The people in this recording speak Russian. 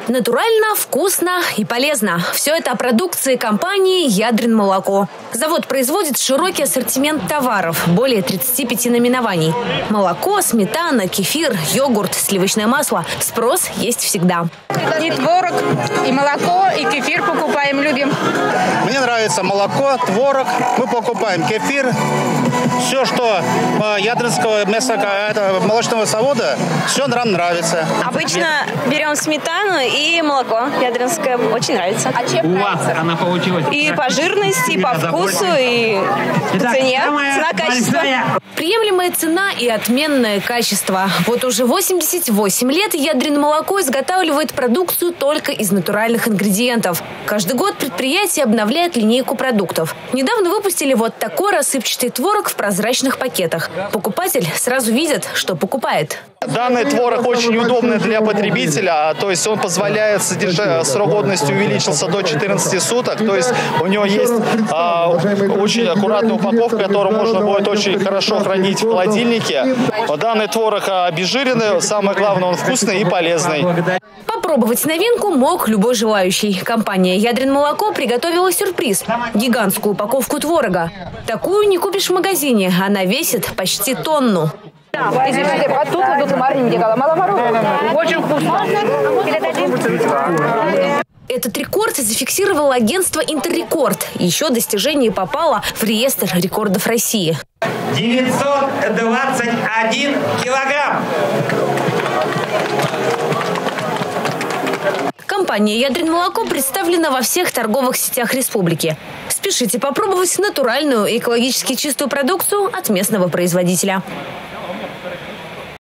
Натурально, вкусно и полезно. Все это о продукции компании «Ядрин-молоко». Завод производит широкий ассортимент товаров, более 35 наименований. Молоко, сметана, кефир, йогурт, сливочное масло. Спрос есть всегда. И творог, и молоко, и кефир покупаем, любим. Мне нравится молоко, творог. Мы покупаем кефир. Все, что ядринского молочного завода, все нам нравится. Обычно берем сметану и молоко. Ядринское очень нравится. А чем нравится? Она получилась. И по жирности, и по вкусу, и по цене. Цена-качество. Приемлемая цена и отменное качество. Вот уже 88 лет Ядрин-молоко изготавливает продукцию только из натуральных ингредиентов. Каждый год предприятие обновляет линейку продуктов. Недавно выпустили вот такой рассыпчатый творог в прозрачных пакетах. Покупатель сразу видит, что покупает. Данный творог очень удобный для потребителя, то есть он позволяет срок годности увеличился до 14 суток, то есть у него есть очень аккуратная упаковка, которую можно будет очень хорошо хранить в холодильнике. Данный творог обезжиренный, самое главное, он вкусный и полезный. Попробовать новинку мог любой желающий. Компания «Ядрин-молоко» приготовила сюрприз – гигантскую упаковку творога. Такую не купишь в магазине, она весит почти тонну. Очень вкусно. Этот рекорд зафиксировало агентство «Интеррекорд». Еще достижение попало в реестр рекордов России. 921 килограмм. Компания «Ядрин-молоко» представлена во всех торговых сетях республики. Спешите попробовать натуральную и экологически чистую продукцию от местного производителя.